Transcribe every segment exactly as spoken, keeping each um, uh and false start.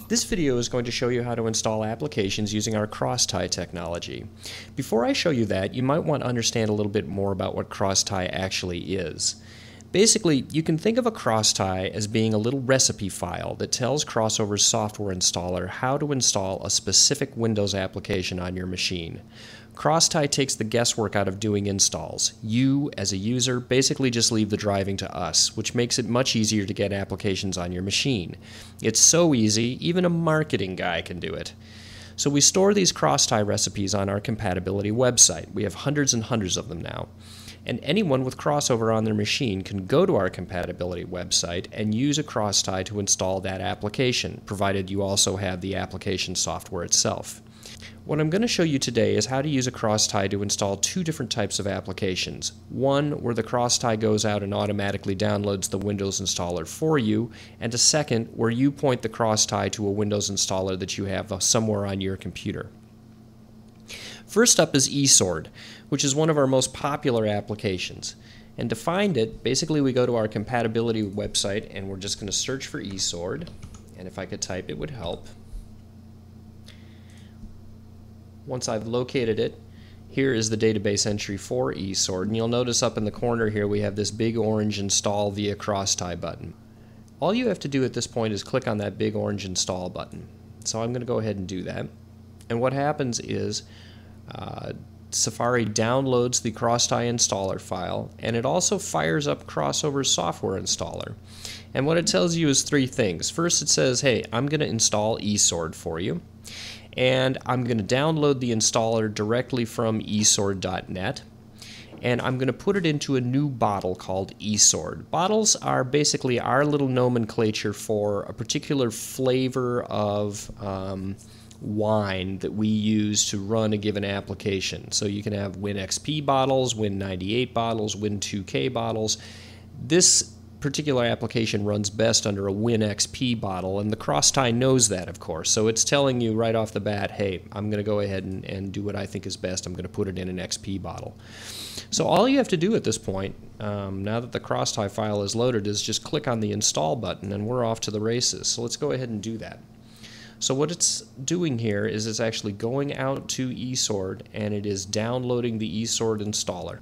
This video is going to show you how to install applications using our CrossTie technology. Before I show you that, you might want to understand a little bit more about what CrossTie actually is. Basically, you can think of a CrossTie as being a little recipe file that tells CrossOver's software installer how to install a specific Windows application on your machine. CrossTie takes the guesswork out of doing installs. You, as a user, basically just leave the driving to us, which makes it much easier to get applications on your machine. It's so easy, even a marketing guy can do it. So we store these CrossTie recipes on our compatibility website. We have hundreds and hundreds of them now. And anyone with CrossOver on their machine can go to our compatibility website and use a CrossTie to install that application, provided you also have the application software itself. What I'm going to show you today is how to use a CrossTie to install two different types of applications. One where the CrossTie goes out and automatically downloads the Windows installer for you, and a second where you point the CrossTie to a Windows installer that you have somewhere on your computer. First up is E-sword, which is one of our most popular applications. And to find it, basically we go to our compatibility website and we're just going to search for E-sword, and if I could type it would help. Once I've located it, here is the database entry for E-sword, and you'll notice up in the corner here we have this big orange install via CrossTie button. All you have to do at this point is click on that big orange install button. So I'm going to go ahead and do that. And what happens is uh, Safari downloads the CrossTie installer file, and it also fires up CrossOver's software installer. And what it tells you is three things. First, it says, hey, I'm going to install E-sword for you. And I'm going to download the installer directly from e sword dot net, and I'm going to put it into a new bottle called E-sword. Bottles are basically our little nomenclature for a particular flavor of um, wine that we use to run a given application. So you can have Win X P bottles, Win ninety-eight bottles, Win two K bottles. This particular application runs best under a Win X P bottle, and the CrossTie knows that, of course, so it's telling you right off the bat, hey, I'm going to go ahead and, and do what I think is best. I'm going to put it in an X P bottle. So all you have to do at this point, um, now that the CrossTie file is loaded, is just click on the install button and we're off to the races. So let's go ahead and do that. So what it's doing here is it's actually going out to E-sword and it is downloading the E-sword installer.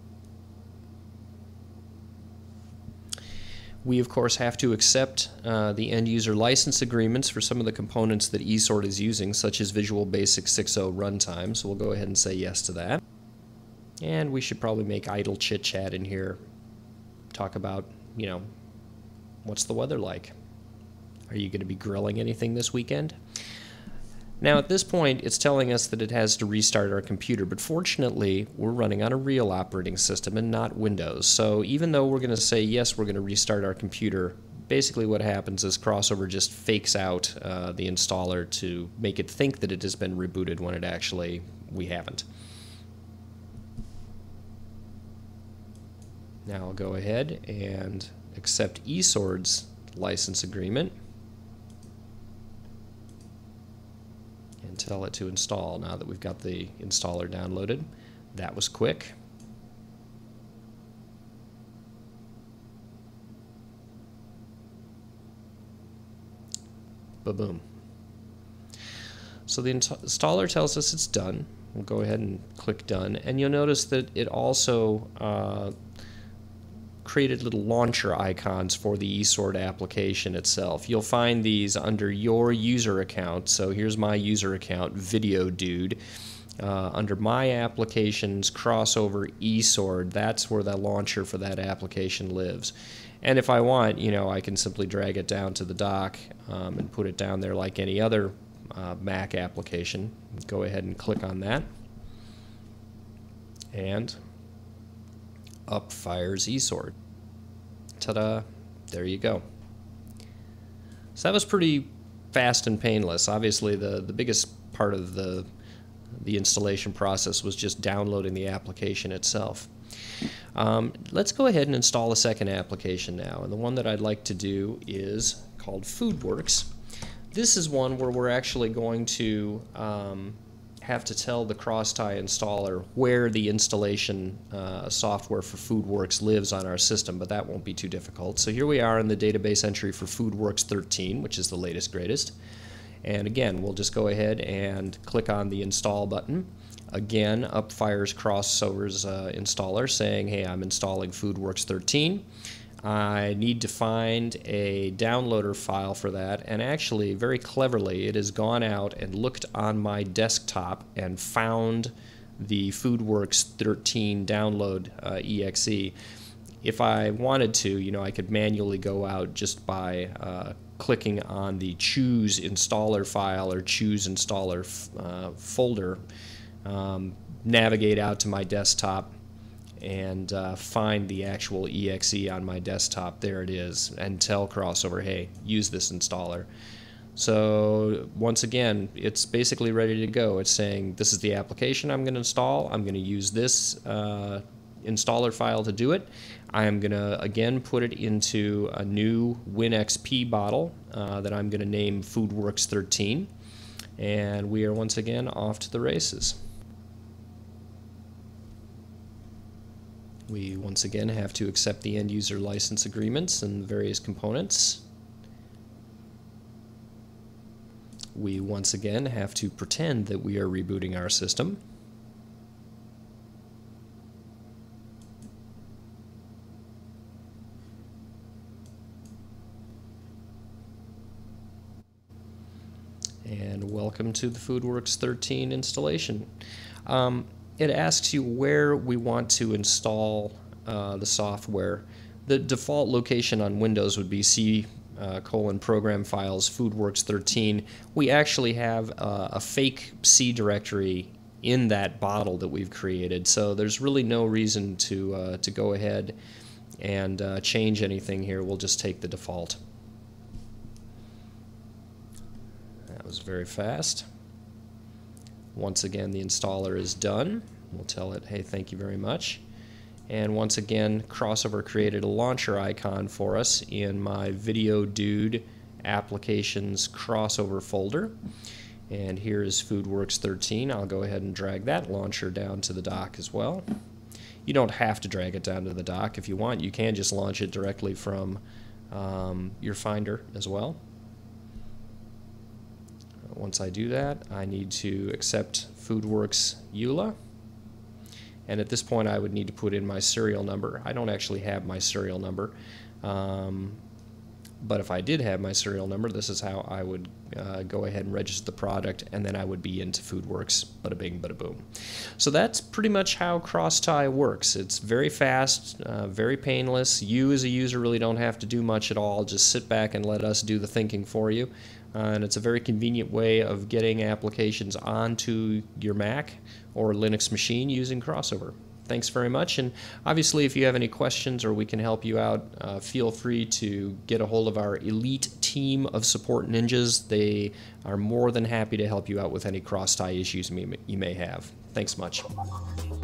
We, of course, have to accept uh, the end-user license agreements for some of the components that E-sword is using, such as Visual Basic six point oh runtime, so we'll go ahead and say yes to that. And we should probably make idle chit-chat in here, talk about, you know, what's the weather like? Are you going to be grilling anything this weekend? Now at this point it's telling us that it has to restart our computer, but fortunately we're running on a real operating system and not Windows. So even though we're going to say yes, we're going to restart our computer, basically what happens is CrossOver just fakes out uh, the installer to make it think that it has been rebooted when it actually we haven't. Now I'll go ahead and accept E-sword's license agreement and tell it to install now that we've got the installer downloaded. That was quick. Ba-boom. So the installer tells us it's done. We'll go ahead and click done, and you'll notice that it also uh, created little launcher icons for the E-sword application itself. You'll find these under your user account. So here's my user account, Video Dude. Uh, under my applications, CrossOver E-sword, that's where the launcher for that application lives. And if I want, you know, I can simply drag it down to the dock um, and put it down there like any other uh, Mac application. Go ahead and click on that. And up fires E-sword. Ta-da! There you go. So that was pretty fast and painless. Obviously the, the biggest part of the, the installation process was just downloading the application itself. Um, let's go ahead and install a second application now, and the one that I'd like to do is called FoodWorks. This is one where we're actually going to um, have to tell the CrossTie installer where the installation uh, software for FoodWorks lives on our system, but that won't be too difficult. So here we are in the database entry for FoodWorks thirteen, which is the latest greatest. And again, we'll just go ahead and click on the install button. Again, up fires CrossOver's uh, installer saying, hey, I'm installing FoodWorks thirteen. I need to find a downloader file for that, and actually, very cleverly, it has gone out and looked on my desktop and found the FoodWorks thirteen download uh, E X E. If I wanted to, you know, I could manually go out just by uh, clicking on the choose installer file or choose installer uh, folder, um, navigate out to my desktop, and uh, find the actual E X E on my desktop. There it is, and tell CrossOver, hey, use this installer. So once again, it's basically ready to go. It's saying this is the application I'm going to install. I'm going to use this uh, installer file to do it. I'm going to again put it into a new WinXP bottle uh, that I'm going to name FoodWorks thirteen, and we are once again off to the races. We once again have to accept the end user license agreements and various components. We once again have to pretend that we are rebooting our system. And welcome to the FoodWorks thirteen installation. Um, it asks you where we want to install uh, the software. The default location on Windows would be C uh, colon program files FoodWorks thirteen. We actually have uh, a fake C directory in that bottle that we've created, so there's really no reason to uh, to go ahead and uh, change anything here. We'll just take the default. That was very fast. Once again, the installer is done. We'll tell it, hey, thank you very much. And once again, CrossOver created a launcher icon for us in my Video Dude Applications CrossOver folder. And here is FoodWorks thirteen. I'll go ahead and drag that launcher down to the dock as well. You don't have to drag it down to the dock. If you want, you can just launch it directly from um, your Finder as well. Once I do that, I need to accept FoodWorks E U L A, and at this point I would need to put in my serial number. I don't actually have my serial number, um, but if I did have my serial number, this is how I would uh, go ahead and register the product, and then I would be into FoodWorks. Bada bing, bada boom. So that's pretty much how CrossTie works. It's very fast, uh, very painless. You as a user really don't have to do much at all. Just sit back and let us do the thinking for you. Uh, and it's a very convenient way of getting applications onto your Mac or Linux machine using CrossOver. Thanks very much, and obviously if you have any questions or we can help you out, uh, feel free to get a hold of our elite team of support ninjas. They are more than happy to help you out with any CrossTie issues you may have. Thanks much.